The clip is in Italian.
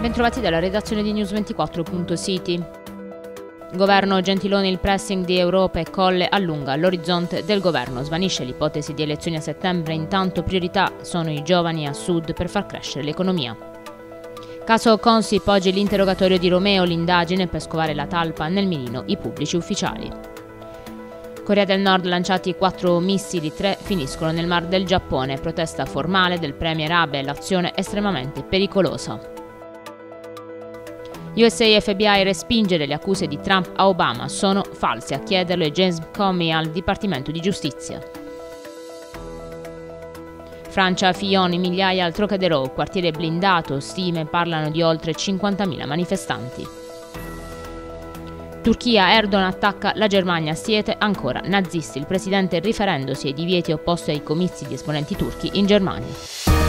Bentrovati dalla redazione di News24.city. Governo Gentiloni, il pressing di Europa e Colle allunga l'orizzonte del governo. Svanisce l'ipotesi di elezioni a settembre, intanto priorità sono i giovani a sud per far crescere l'economia. Caso Consip, oggi l'interrogatorio di Romeo, l'indagine per scovare la talpa nel mirino i pubblici ufficiali. Corea del Nord, lanciati 4 missili, 3 finiscono nel Mar del Giappone. Protesta formale del premier Abe, l'azione estremamente pericolosa. USA e FBI respingere le accuse di Trump a Obama, sono false, a chiederlo è James Comey al Dipartimento di Giustizia. Francia, Fillon, migliaia al Trocadero, quartiere blindato, stime parlano di oltre 50.000 manifestanti. Turchia, Erdogan attacca la Germania, siete ancora nazisti, il presidente riferendosi ai divieti opposti ai comizi di esponenti turchi in Germania.